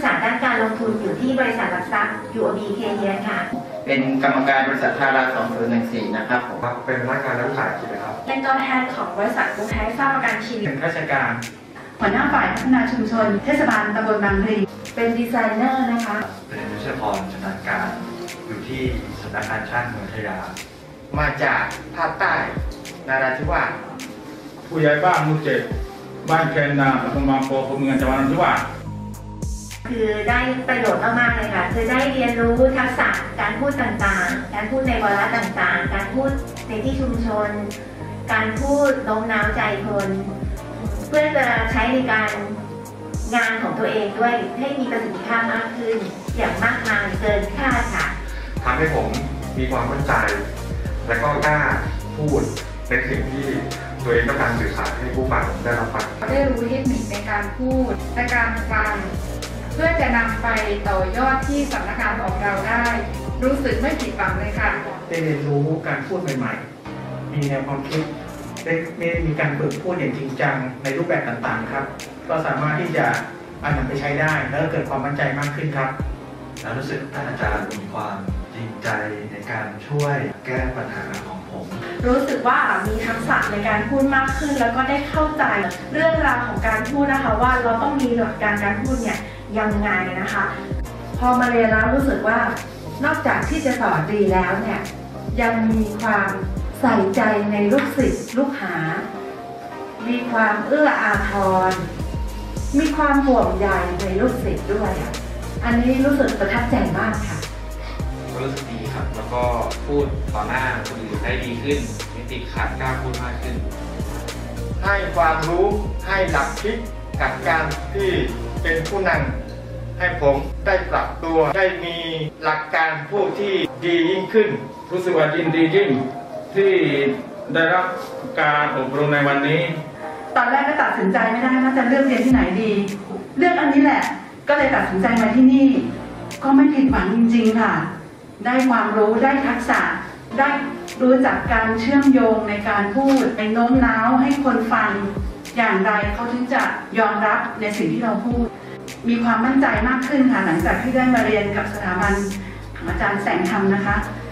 ษาด้านการลงทุนอยู่ที่บริษัทหลักทรัพย์ UOB Kay ค่ะเป็นกรรมการบริษัททารา2014นะครับผมเป็นพนักงานนักขายกิจนะครับเป็นตัวแทนของบริษัทกรุงไทยสร้างประกันชีวิตเป็นข้าราชการหัวหน้าฝ่ายพัฒนาชุมชนเทศบาลตำบลบางพลีเป็นดีไซเนอร์นะคะเป็นวิศวกรชำนาญการอยู่ที่สำนักงานช่างเมืองพัทยามาจากภาคใต้นราธิวาสผู้ใหญ่บ้านหมู่7บ้านแคนนาตำบลบางโพอำเภอเมืองจังหวัดนราธิวาสคือได้ประโยชน์มากๆเลยค่ะคือได้เรียนรู้ทักษะการพูดต่างๆการพูดในวาระต่างๆการพูดในที่ชุมชนการพูดโน้มน้าวใจคนเพื่อจะใช้ในการงานของตัวเองด้วยให้มีประสิทธิภาพมากขึ้นอย่างมากมายเกินคาดค่ะทำให้ผมมีความมั่นใจและก็กล้าพูดในสิ่งที่ตัวเองต้องการสื่อสารให้ผู้ฟังได้รับฟังได้รู้เทคนิคในการพูดในการฟังเพื่อจะนำไปต่อยอดที่สำนักงานของเราได้รู้สึกไม่ผิดหวังเลยค่ะได้เรียนรู้การพูดใหม่ๆมีแนวความคิดได้มีการฝึกพูดอย่างจริงจังในรูปแบบต่างๆครับก็สามารถที่จะเอานำไปใช้ได้แล้วเกิดความมั่นใจมากขึ้นครับแล้วรู้สึกท่านอาจารย์มีความจริงใจในการช่วยแก้ปัญหาของผมรู้สึกว่ามีทักษะในการพูดมากขึ้นแล้วก็ได้เข้าใจเรื่องราวของการพูดนะคะว่าเราต้องมีหลักการพูดเนี่ยยังไงนะคะพอมาเรียนแล้วรู้สึกว่านอกจากที่จะสอนดีแล้วเนี่ยยังมีความใส่ใจในลูกศิษย์ลูกหามีความเอื้ออาทรมีความห่วงใยในลูกศิษย์ด้วยอันนี้รู้สึกประทับใจมากค่ะก็รู้สึกดีครับแล้วก็พูดต่อหน้าคนอื่นได้ดีขึ้นไม่ติดขัดกล้าพูดมากขึ้นให้ความรู้ให้หลักคิดกับการที่เป็นผู้นำให้ผมได้ปรับตัวได้มีหลักการพูดที่ดียิ่งขึ้นรู้สึกว่ายินดียิ่งที่ได้รับการอบรมในวันนี้ตอนแรกก็ตัดสินใจไม่ได้ว่าจะเลือกเรียนที่ไหนดีเลือกอันนี้แหละก็เลยตัดสินใจมาที่นี่ก็ไม่ผิดหวังจริงๆค่ะได้ความรู้ได้ทักษะได้รู้จักการเชื่อมโยงในการพูดในโน้มน้าวให้คนฟังอย่างไรเขาถึงจะยอมรับในสิ่งที่เราพูดมีความมั่นใจมากขึ้นค่ะหลังจากที่ได้มาเรียนกับสถาบันของอาจารย์แสงธรรมนะคะ